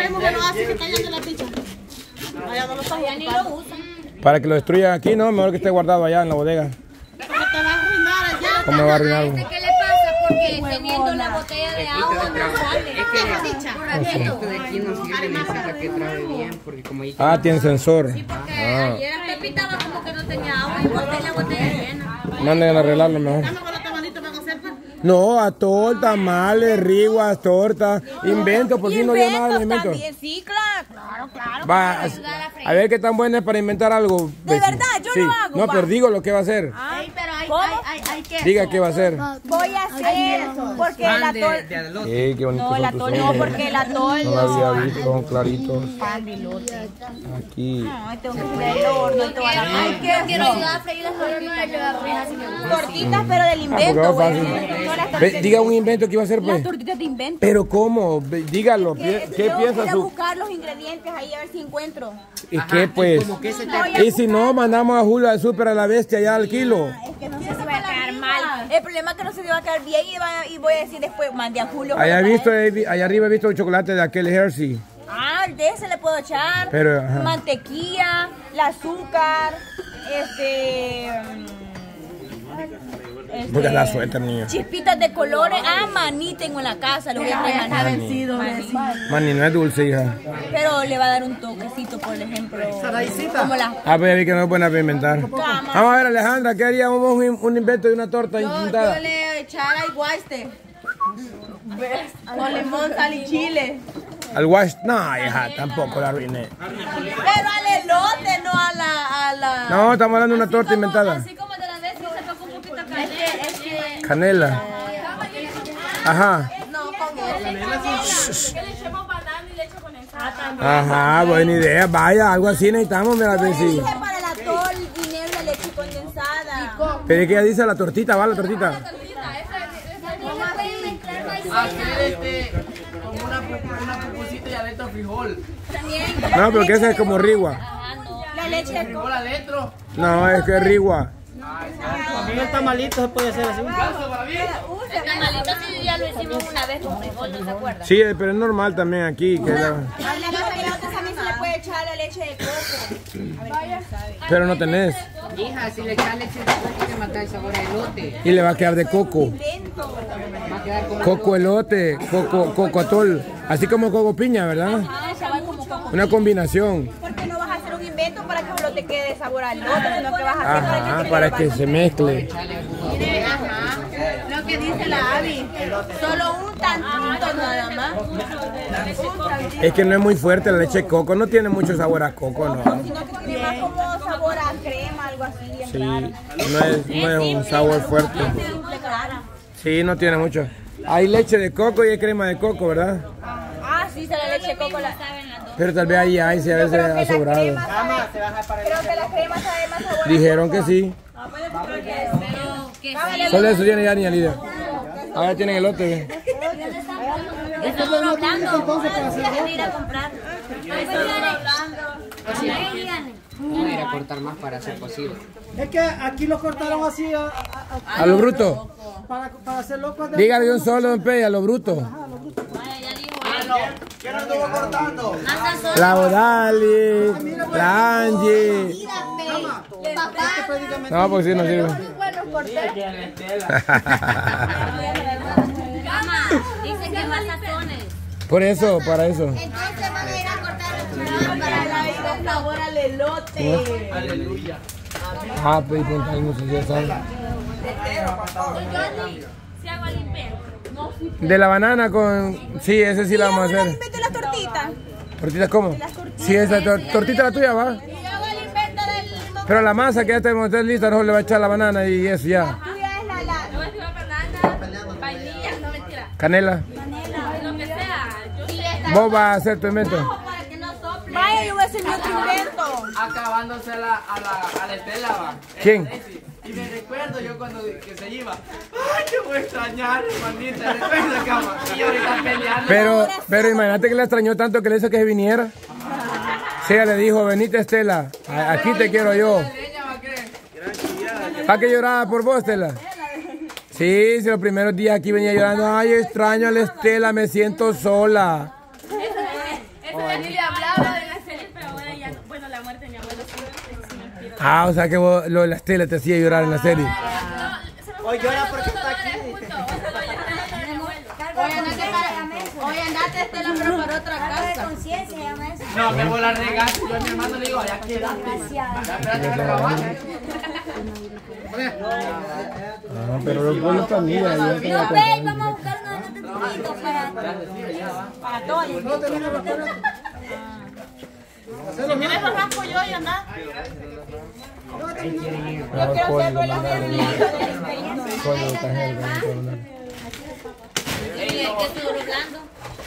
primo que no hace que está yendo la picha. Allá no lo está, ya ni lo usan. Para que lo destruyan aquí, no, mejor que esté guardado allá en la bodega. Pero te va a arruinar allá. ¿Cómo me va a arruinar algo? ¿Qué le pasa? Porque teniendo la botella de agua no sale. Es que esto de aquí no sirve, necesita que trabe bien, porque como ahí Ah, tiene sensor. Sí, porque ayer Pepi estaba como que no tenía agua y boté la botella llena. Manden a arreglarlo mejor. Dame con los tamalitos para hacer. No, atol, tamales, riguas, tortas, invento, por si no dio nada de invento. También, sí, claro. Va, a ver qué tan buena es para inventar algo. De verdad, yo sí. lo hago. No, pero digo lo que va a hacer. Ay, pero hay que. Diga qué va a hacer. Voy a hacer porque el atol. Qué bonito. No, el atol no, porque el atol. No lo había visto, son claritos. Pan de elote. Aquí. Ay, tengo que poner el horno y toda la Ay, yo quiero ayudar a freír las tortitas. tortitas, pero del invento, porque va güey. fácil. Todas las Ve, tortitas. diga un invento que iba a hacer, Las pues. tortitas de invento. Pero ¿cómo? Dígalo. ¿Qué Tengo que piensa ir a su...? buscar los ingredientes ahí a ver si encuentro. ¿Y qué, pues? como que se te... Y si no, mandamos a Julio al súper a la bestia allá al kilo. Es que no sé si va a quedar mal. El problema es que no se te va a quedar bien y voy a decir después, mande a Julio. Allá arriba he visto el chocolate de aquel Hershey. Ah, de ese le puedo echar. Pero, ajá. Mantequilla, el azúcar, Porque la suelta, niño. chispitas de colores. Ah, maní tengo en la casa, lo voy a Está maní. vencido. Mani, no es dulce, hija. Pero le va a dar un toquecito, por ejemplo. Como la Ah, pues ya vi que no es buena para inventar. Vamos a ver, Alejandra, ¿qué haríamos un invento de una torta inventada? Yo le echara iguaste. Con limón, sal y chile. Al wash, no, hija, tampoco la arruiné. Pero al elote, no a la... No, estamos hablando de una torta inventada. Así como de la vez que se tocó un poquito de Es que... Canela. Ajá. No, con eso. Que le echemos banana y leche condensada. Ajá, buena idea. Vaya, algo así necesitamos, mira, a ver si. dije para el atol, dinero de leche condensada. Pero es que ella dice la tortita, va la tortita. Hacer como una pupusita y adentro frijol. No, pero que esa es como rigua. La leche de Frijol adentro. No, es que es rigua. También el tamalito se puede hacer así. Un caso para bien. El tamalito sí ya lo hicimos una vez con frijol, ¿no se acuerda? Sí, pero es normal también aquí. Que A la elote también se le puede echar la leche de coco. pero no tenés. Hija, si le echas leche de coco te mata el sabor a elote. Y le va a quedar de coco. Invento. Va a quedar como... Coco elote, coco atol. Así como coco piña, ¿verdad? Ah, se va como coco. Una combinación. Porque no vas a hacer un invento para que solo te quede sabor al elote, sino que vas a hacer Ajá, para que se mezcle. Ajá. Lo que dice la Abby. Solo un tantito nada más. Es que no es muy fuerte la leche de coco, no tiene mucho sabor a coco, no. sino que tiene más como sabor a crema, algo así. bien Sí, raro. no es un sabor fuerte. Simple, claro. Sí, no tiene mucho. Hay leche de coco y hay crema de coco, ¿verdad? Ah, sí, se la leche de coco. Pero tal vez ahí hay, si a veces ha sobrado. Creo que la crema sabe más sabor. Dijeron que sí. Pero que Solo eso tiene ya ni líder. Ahora tienen elote. ¿Ve? estamos hablando. Hay que ir a comprar. Voy a ir a cortar más para hacer cocido. Es que aquí lo cortaron así A lo bruto. para hacer locos. Dígale un solo, don Pey, a lo bruto. ¿Quién anduvo cortando? La Odali, la Angie. No, porque si no sirve. Cama, dice que más sazones. Por eso, para eso. Entonces van a ir a cortar para darle sabor al elote. Aleluya. Ah, pues no sé si ya saben. Si hago el invento. De la banana con... Sí, ese sí la vamos a hacer. Invento las tortitas. ¿Tortitas cómo? Sí, esa tortita la tuya, va. Y hago el invento del limón. Pero la masa que ya tenemos lista, no le va a echar la banana y eso ya. Tuya es la No es una banana, vainilla, no mentira. Canela. Lo que sea. Yo Vos vas a hacer tu invento. Para que no sople. Vaya, yo voy a hacer mi otro invento. Acabándose a la Estela, va. ¿Quién? Y me recuerdo yo cuando que se iba. Ay, te voy a extrañar, hermanita. Recuerda, cama. Y ahorita peleando. Pero imagínate que le extrañó tanto que le hizo que se viniera. Sí, ella le dijo, venite Estela, aquí te quiero yo. ¿Para que lloraba por vos, Estela? Sí, si los primeros días aquí venía llorando, ay, extraño a la Estela, me siento sola. ni le hablaba de la serie, pero ahora ya no. Bueno, la muerte de mi abuelo sí me inspiró. Ah, o sea que vos, lo de las telas te hacía llorar en la serie. Hoy llora porque está aquí. Oye, andate, Estela, pero para otra casa. Conciencia, llama eso. No, me voy a la regazo. Yo a mi hermano le digo, ya quédate. Espérate que trabaje. Ah, pero los pueblos también. No, ve, vamos a buscar uno de nuestros para todos. Si tienes los raspo yo y anda. Yo quiero ser abuela de mi hijo de ¿Qué estoy hablando?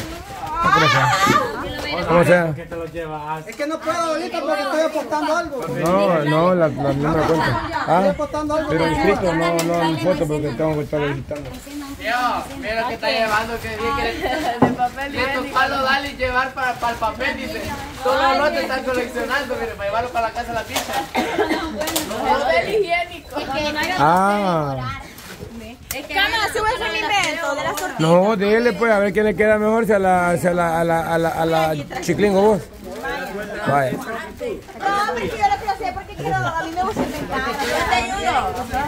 ¿Cómo sea? Es que no puedo ahorita porque estoy apostando algo. No, la número de cuenta. Ah, Apostando algo. pero inscrito, no en foto porque tengo que estar visitando. Mira lo que está llevando, que dice que tu palo dale y llevar para el papel, dice. Todos los lotes están coleccionando, mire, para llevarlo para la casa de la pizza. Papel higiénico. Ah. Cámara, sube ese invento de la sortija. No, dile pues, a ver quién le queda mejor, si a la Chiclín o vos. Vaya. No, pero yo lo quiero hacer porque quiero, a mí me gusta inventar. Yo te ayudo.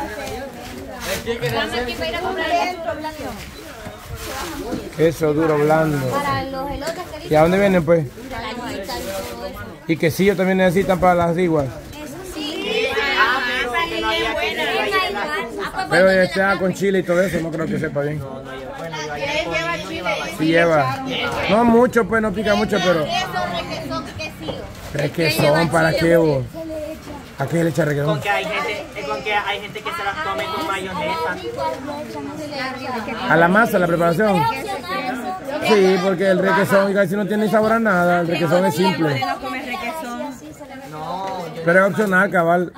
Dame aquí para ir a comprar Eso, duro, blando. para los elotes que ¿Y dicen. a dónde vienen pues? La lista y todo eso. Y quesillo también necesitan para las iguas. Pero sea con chile y todo eso, no creo que sepa bien. Sí lleva. No mucho, pues no pica mucho, pero... Requesón, ¿para qué vos? ¿A qué le echa requesón? Con que hay gente que se las come con mayonesa. ¿A la masa, la preparación? Sí, porque el requesón casi no tiene sabor a nada, el requesón es simple. No comes requesón. Pero es opcional, cabal.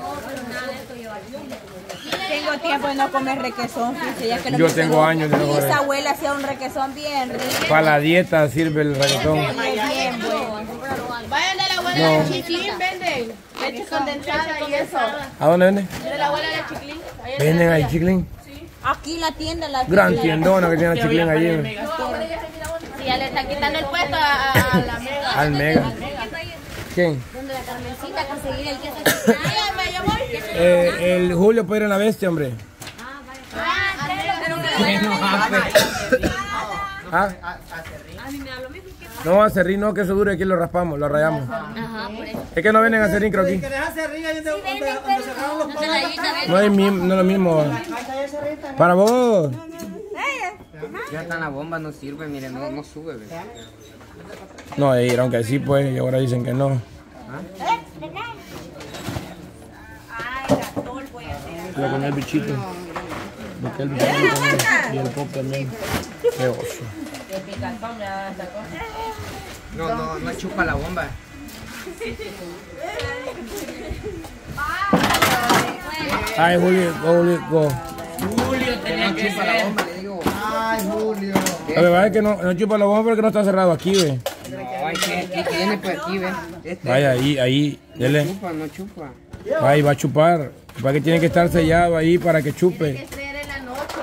Tengo tiempo de no comer requesón, fíjate, ya que lo Yo tengo años de no comer. Mi abuela hacía un requesón bien rico. Para la dieta sirve el reggaetón. Bien bueno. Vayan de la abuela No. de Chiclín, venden. Leche condensada y eso. ¿A dónde venden? De la abuela de Chiclín. Venden ahí Chiclín. Aquí la tienda, la Gran tiendona que tiene Chiclín allí. Si ya le está quitando el puesto a la mega. Al Mega. ¿Quién? Donde la Carmencita conseguir el queso. Me llamó. El Julio puede ir a la bestia, hombre. ¿Ah? No, a Cerrín no, que eso dure, aquí lo raspamos, lo rayamos. Ajá, por eso. Es que no vienen a Cerrín, creo aquí. Que dejas arriba y donde cerraron los No te la llegues a ver. No es lo mismo. Para vos. Ya está la bomba, no sirve, mire, no sube. ¿Ve? No, aunque sí, pues, y ahora dicen que no. Voy a comer el bichito. Busqué el bichito también. Y el pop también. Qué oso. No chupa la bomba. Ay, Julio. Julio tenía que Chupa la bomba, le digo. Ay, Julio. La verdad es que no chupa la bomba porque no está cerrado aquí, ve. Ay, que tiene pues aquí, ve. Vaya, ahí, dele. No chupa. Ahí va a chupar. Para que tiene que estar sellado ahí para que chupe. Creer en la noche.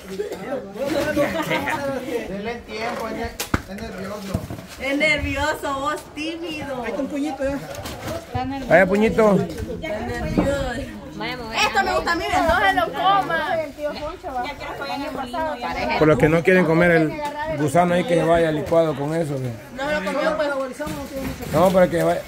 Denle tiempo, es nervioso. Es nervioso, vos tímido. Hay un puñito ya. Vaya, puñito. Vaya a mover. Esto me gusta a mí, no se lo coma. Por los que no quieren comer el gusano ahí que se vaya licuado con eso, ve. No se lo comió, pues. No, para que vaya.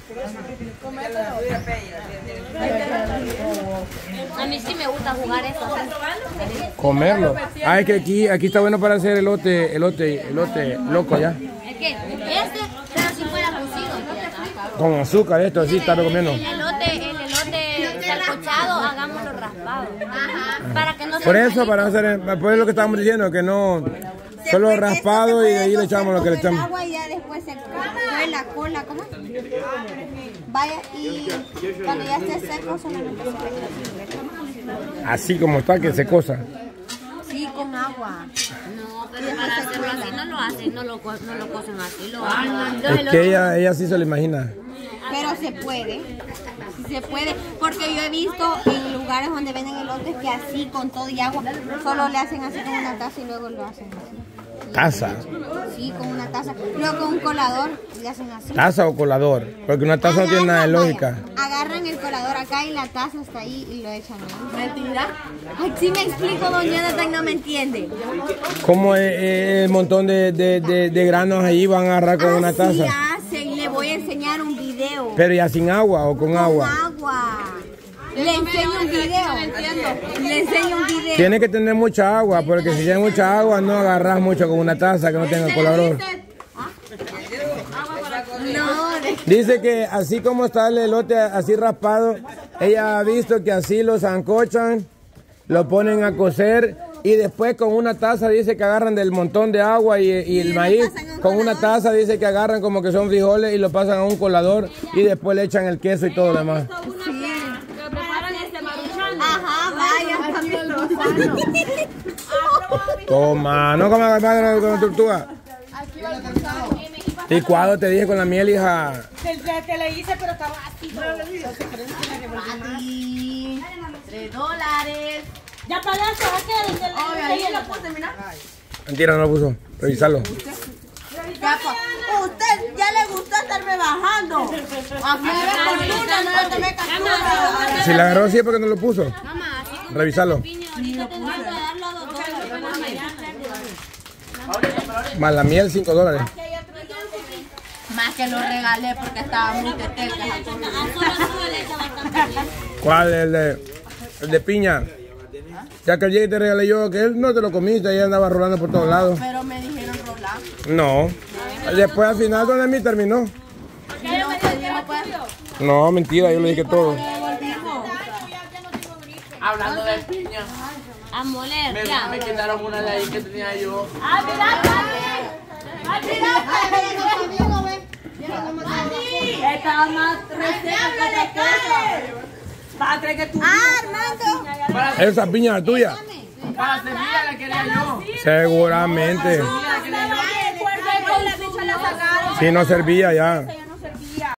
A mí sí me gusta jugar eso. Comerlo. Ah, es que aquí está bueno para hacer elote loco ya. Es que este, pero si fuera cocido. Con azúcar, esto así está comiendo. El elote salcochado, hagámoslo raspado. Ajá. Para que no se Por eso, para hacer, pues lo que estábamos diciendo, que no, solo raspado y de ahí le echamos lo que le echamos. Agua y ya después se cuela, cola, ¿cómo? Vaya, y cuando ya esté seco, solamente se Así como está, que se cosa. sí, con agua. No, pero para hacerlo así no lo hacen, no lo cocen así, lo hacen. Es que ella sí se lo imagina. Pero se puede. Sí se puede, porque yo he visto en lugares donde venden elotes que así con todo y agua, solo le hacen así con una taza y luego lo hacen así. Taza. Sí, con una taza. Luego con un colador y hacen así. ¿Taza o colador? Porque una taza no tiene nada de lógica. Agarran el colador acá y la taza está ahí y lo echan ahí. Mentira. Ay, sí me explico, don Jonathan no me entiende. ¿Cómo el montón de granos ahí van a agarrar con una taza? Así hacen, le voy a enseñar un video. ¿Pero ya sin agua o con agua? Con agua. Le enseño un video. Le enseño un video. Tiene que tener mucha agua, porque si tiene mucha agua no agarras mucho con una taza que no tenga colador. No, Dice que así como está el elote así raspado, ella ha visto que así lo sancochan, lo ponen a cocer y después con una taza dice que agarran del montón de agua y el maíz, con una taza dice que agarran como que son frijoles y lo pasan a un colador y después le echan el queso y todo lo demás. ajá, vaya, también Toma, no comas con tortuga. ¿Y cuándo te dije con la miel, hija? Te le hice, pero estaba así. $3. Ya pagaste, ahí lo puse, mira. Mentira, no lo puso. Revisalo. Usted ya le gustó estarme bajando. A mí me fortuna, no le tomé captura. Si la agarró así es porque no lo puso. Revisalo. Más la miel, $5. Más que lo regalé porque estaba muy teteca. ¿Cuál? El de piña. Ya que el día te regalé yo, que él no te lo comiste, ella andaba rolando por todos lados. Pero me dijeron rolar. No. Después al final, ¿dónde mí terminó? No, mentira, yo le dije todo. Hablando de piña. A moler, Me quitaron una de ahí que tenía yo. ¡Ah, mira, estaba más reseca que otra cosa. ¿Vas a creer que tú? Armando. Esa piña es tuya. Para semilla la quería yo. Seguramente. Si no servía ya.